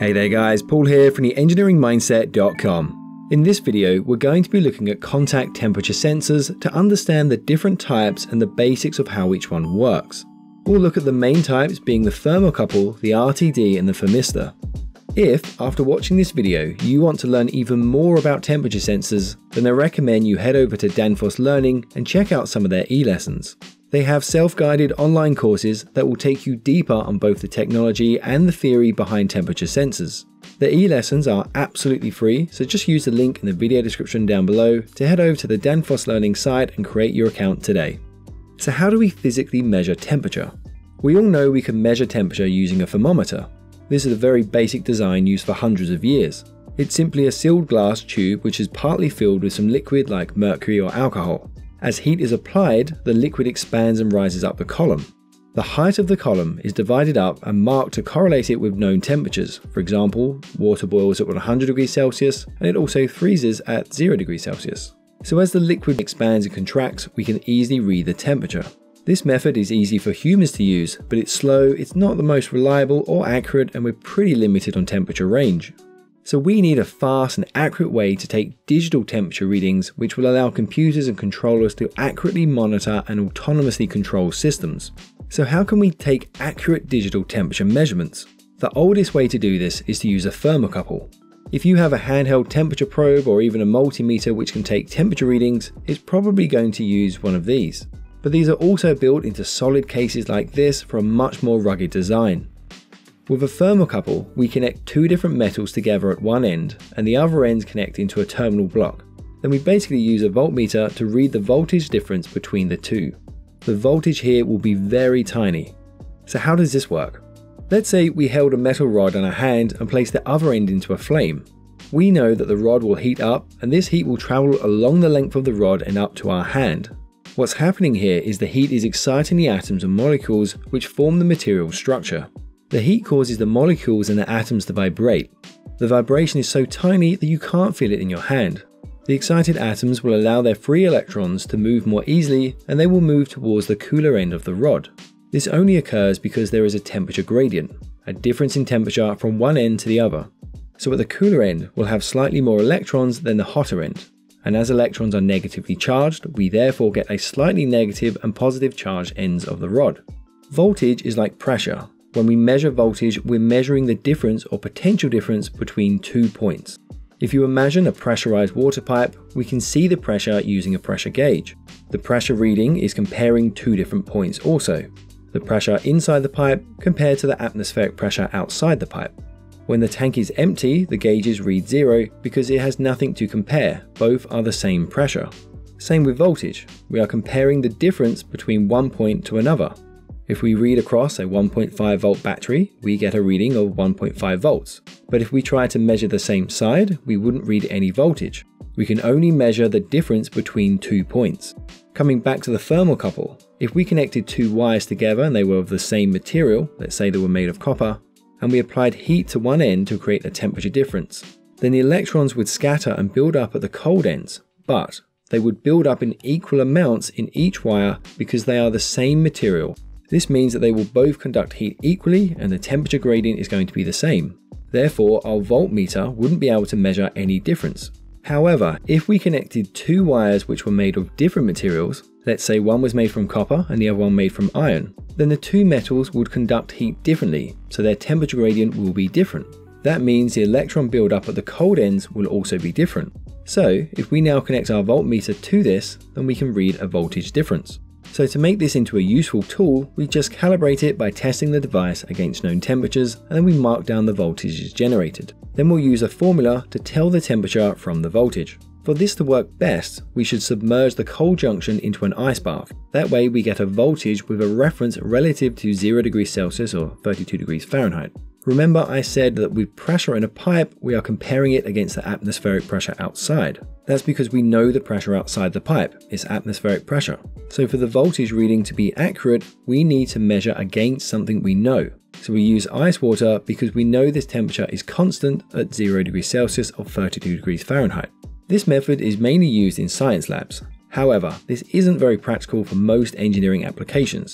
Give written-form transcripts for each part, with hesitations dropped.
Hey there guys, Paul here from theengineeringmindset.com. In this video, we're going to be looking at contact temperature sensors to understand the different types and the basics of how each one works. We'll look at the main types being the thermocouple, the RTD and the thermistor. If, after watching this video, you want to learn even more about temperature sensors, then I recommend you head over to Danfoss Learning and check out some of their eLessons. They have self-guided online courses that will take you deeper on both the technology and the theory behind temperature sensors. The eLessons are absolutely free, so just use the link in the video description down below to head over to the Danfoss Learning site and create your account today. So how do we physically measure temperature? We all know we can measure temperature using a thermometer. This is a very basic design used for hundreds of years. It's simply a sealed glass tube which is partly filled with some liquid like mercury or alcohol. As heat is applied, the liquid expands and rises up the column. The height of the column is divided up and marked to correlate it with known temperatures. For example, water boils at 100 degrees Celsius and it also freezes at 0 degrees Celsius. So as the liquid expands and contracts, we can easily read the temperature. This method is easy for humans to use, but it's slow, it's not the most reliable or accurate, and we're pretty limited on temperature range. So we need a fast and accurate way to take digital temperature readings which will allow computers and controllers to accurately monitor and autonomously control systems. So how can we take accurate digital temperature measurements? The oldest way to do this is to use a thermocouple. If you have a handheld temperature probe or even a multimeter which can take temperature readings, it's probably going to use one of these. But these are also built into solid cases like this for a much more rugged design. With a thermocouple, we connect two different metals together at one end and the other ends connect into a terminal block. Then we basically use a voltmeter to read the voltage difference between the two. The voltage here will be very tiny. So how does this work? Let's say we held a metal rod on our hand and placed the other end into a flame. We know that the rod will heat up and this heat will travel along the length of the rod and up to our hand. What's happening here is the heat is exciting the atoms and molecules which form the material structure. The heat causes the molecules and the atoms to vibrate. The vibration is so tiny that you can't feel it in your hand. The excited atoms will allow their free electrons to move more easily and they will move towards the cooler end of the rod. This only occurs because there is a temperature gradient, a difference in temperature from one end to the other. So at the cooler end, we'll have slightly more electrons than the hotter end. And as electrons are negatively charged, we therefore get a slightly negative and positive charged ends of the rod. Voltage is like pressure. When we measure voltage, we're measuring the difference or potential difference between 2 points. If you imagine a pressurized water pipe, we can see the pressure using a pressure gauge. The pressure reading is comparing two different points also. The pressure inside the pipe compared to the atmospheric pressure outside the pipe. When the tank is empty, the gauges read 0 because it has nothing to compare, both are the same pressure. Same with voltage, we are comparing the difference between one point to another. If we read across a 1.5 volt battery, we get a reading of 1.5 volts. But if we try to measure the same side, we wouldn't read any voltage. We can only measure the difference between 2 points. Coming back to the thermocouple, if we connected two wires together and they were of the same material, let's say they were made of copper, and we applied heat to one end to create a temperature difference, then the electrons would scatter and build up at the cold ends, but they would build up in equal amounts in each wire because they are the same material. This means that they will both conduct heat equally and the temperature gradient is going to be the same. Therefore, our voltmeter wouldn't be able to measure any difference. However, if we connected two wires which were made of different materials, let's say one was made from copper and the other one made from iron, then the two metals would conduct heat differently, so their temperature gradient will be different. That means the electron buildup at the cold ends will also be different. So, if we now connect our voltmeter to this, then we can read a voltage difference. So to make this into a useful tool, we just calibrate it by testing the device against known temperatures and then we mark down the voltages generated. Then we'll use a formula to tell the temperature from the voltage. For this to work best, we should submerge the cold junction into an ice bath. That way we get a voltage with a reference relative to 0 degrees Celsius or 32 degrees Fahrenheit. Remember I said that with pressure in a pipe, we are comparing it against the atmospheric pressure outside. That's because we know the pressure outside the pipe is atmospheric pressure. So for the voltage reading to be accurate, we need to measure against something we know. So we use ice water because we know this temperature is constant at 0 degrees Celsius or 32 degrees Fahrenheit. This method is mainly used in science labs. However, this isn't very practical for most engineering applications.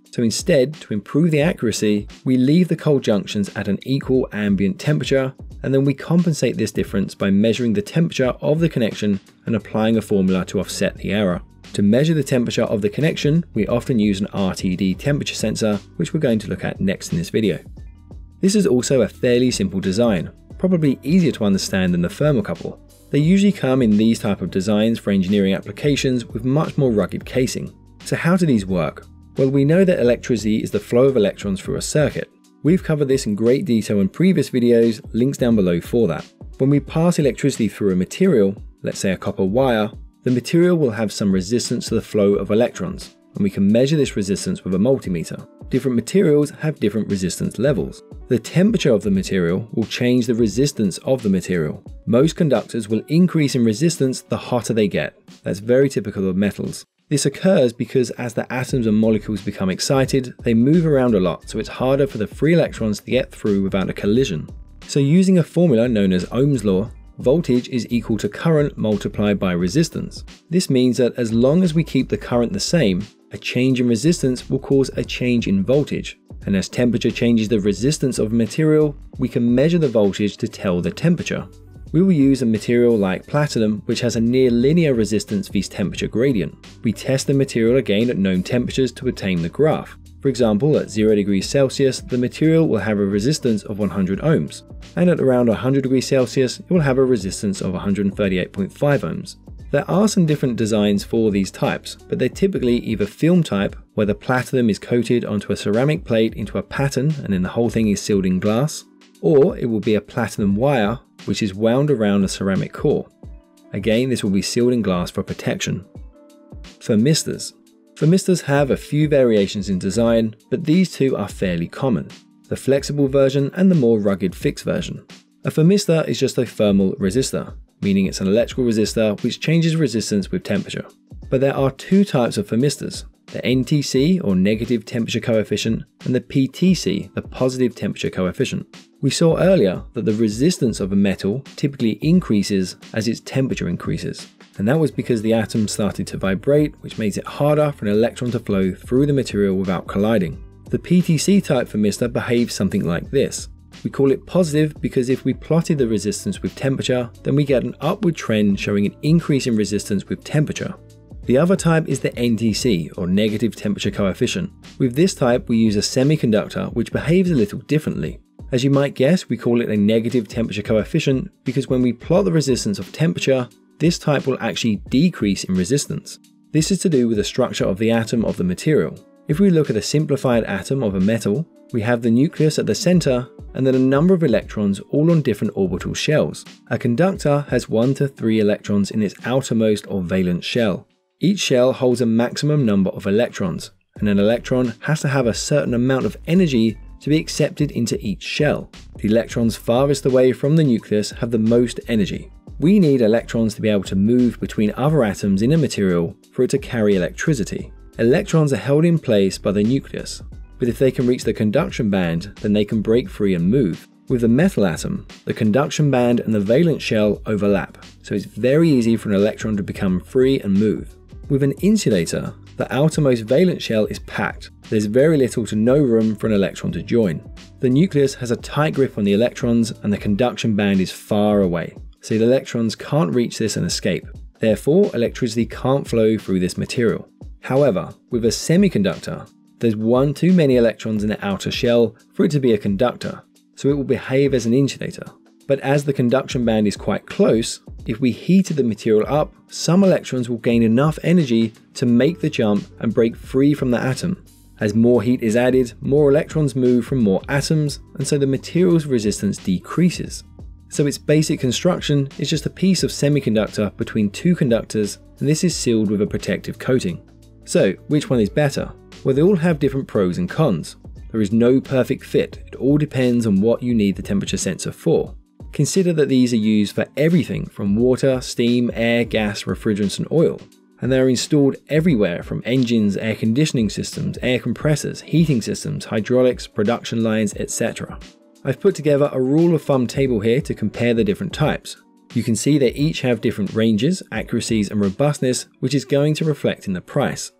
So instead, to improve the accuracy, we leave the cold junctions at an equal ambient temperature, and then we compensate this difference by measuring the temperature of the connection and applying a formula to offset the error. To measure the temperature of the connection, we often use an RTD temperature sensor, which we're going to look at next in this video. This is also a fairly simple design, probably easier to understand than the thermocouple. They usually come in these type of designs for engineering applications with much more rugged casing. So how do these work? Well, we know that electricity is the flow of electrons through a circuit. We've covered this in great detail in previous videos, links down below for that. When we pass electricity through a material, let's say a copper wire, the material will have some resistance to the flow of electrons, and we can measure this resistance with a multimeter. Different materials have different resistance levels. The temperature of the material will change the resistance of the material. Most conductors will increase in resistance the hotter they get. That's very typical of metals. This occurs because as the atoms and molecules become excited, they move around a lot, so it's harder for the free electrons to get through without a collision. So using a formula known as Ohm's law, voltage is equal to current multiplied by resistance. This means that as long as we keep the current the same, a change in resistance will cause a change in voltage. And as temperature changes the resistance of a material, we can measure the voltage to tell the temperature. We will use a material like platinum, which has a near linear resistance vs temperature gradient. We test the material again at known temperatures to obtain the graph. For example, at 0 degrees Celsius, the material will have a resistance of 100 ohms, and at around 100 degrees Celsius, it will have a resistance of 138.5 ohms. There are some different designs for these types, but they're typically either film type, where the platinum is coated onto a ceramic plate into a pattern and then the whole thing is sealed in glass, or it will be a platinum wire, which is wound around a ceramic core. Again, this will be sealed in glass for protection. Thermistors. Thermistors have a few variations in design, but these two are fairly common, the flexible version and the more rugged fixed version. A thermistor is just a thermal resistor, meaning it's an electrical resistor which changes resistance with temperature. But there are two types of thermistors, the NTC or negative temperature coefficient and the PTC, the positive temperature coefficient. We saw earlier that the resistance of a metal typically increases as its temperature increases, and that was because the atom started to vibrate, which makes it harder for an electron to flow through the material without colliding. The PTC type thermistor behaves something like this. We call it positive because if we plotted the resistance with temperature, then we get an upward trend showing an increase in resistance with temperature. The other type is the NTC, or negative temperature coefficient. With this type, we use a semiconductor which behaves a little differently. As you might guess, we call it a negative temperature coefficient because when we plot the resistance of temperature, this type will actually decrease in resistance. This is to do with the structure of the atom of the material. If we look at a simplified atom of a metal, we have the nucleus at the center and then a number of electrons all on different orbital shells. A conductor has 1 to 3 electrons in its outermost or valence shell. Each shell holds a maximum number of electrons, and an electron has to have a certain amount of energy to be accepted into each shell. The electrons farthest away from the nucleus have the most energy. We need electrons to be able to move between other atoms in a material for it to carry electricity. Electrons are held in place by the nucleus, but if they can reach the conduction band, then they can break free and move. With a metal atom, the conduction band and the valence shell overlap, so it's very easy for an electron to become free and move. With an insulator, the outermost valence shell is packed. There's very little to no room for an electron to join. The nucleus has a tight grip on the electrons and the conduction band is far away, so the electrons can't reach this and escape. Therefore, electricity can't flow through this material. However, with a semiconductor, there's one too many electrons in the outer shell for it to be a conductor, so it will behave as an insulator. But as the conduction band is quite close, if we heated the material up, some electrons will gain enough energy to make the jump and break free from the atom. As more heat is added, more electrons move from more atoms, and so the material's resistance decreases. So its basic construction is just a piece of semiconductor between two conductors, and this is sealed with a protective coating. So, which one is better? Well, they all have different pros and cons. There is no perfect fit, it all depends on what you need the temperature sensor for. Consider that these are used for everything from water, steam, air, gas, refrigerants and oil. And they are installed everywhere from engines, air conditioning systems, air compressors, heating systems, hydraulics, production lines, etc. I've put together a rule of thumb table here to compare the different types. You can see they each have different ranges, accuracies and robustness, which is going to reflect in the price.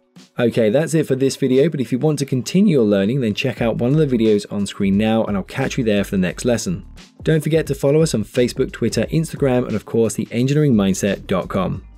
Okay, that's it for this video, but if you want to continue your learning, then check out one of the videos on screen now and I'll catch you there for the next lesson. Don't forget to follow us on Facebook, Twitter, Instagram, and of course, theengineeringmindset.com.